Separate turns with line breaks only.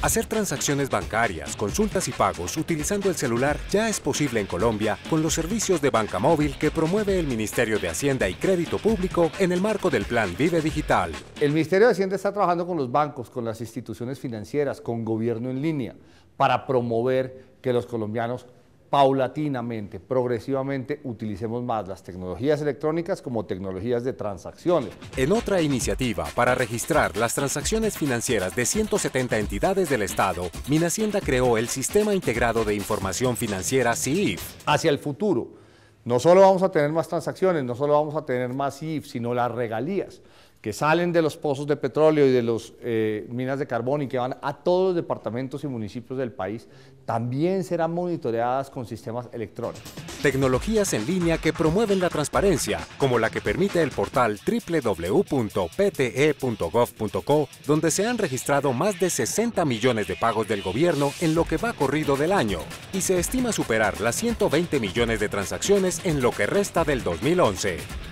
Hacer transacciones bancarias, consultas y pagos utilizando el celular ya es posible en Colombia con los servicios de banca móvil que promueve el Ministerio de Hacienda y Crédito Público en el marco del Plan Vive Digital.
El Ministerio de Hacienda está trabajando con los bancos, con las instituciones financieras, con gobierno en línea, para promover que los colombianos paulatinamente, progresivamente, utilicemos más las tecnologías electrónicas como tecnologías de transacciones.
En otra iniciativa para registrar las transacciones financieras de 170 entidades del Estado, Minhacienda creó el Sistema Integrado de Información Financiera SIIF.
Hacia el futuro, no solo vamos a tener más transacciones, no solo vamos a tener más SIIF, sino las regalías que salen de los pozos de petróleo y de las minas de carbón y que van a todos los departamentos y municipios del país, también serán monitoreadas con sistemas electrónicos.
Tecnologías en línea que promueven la transparencia, como la que permite el portal www.pte.gov.co, donde se han registrado más de 60 millones de pagos del gobierno en lo que va corrido del año, y se estima superar las 120 millones de transacciones en lo que resta del 2011.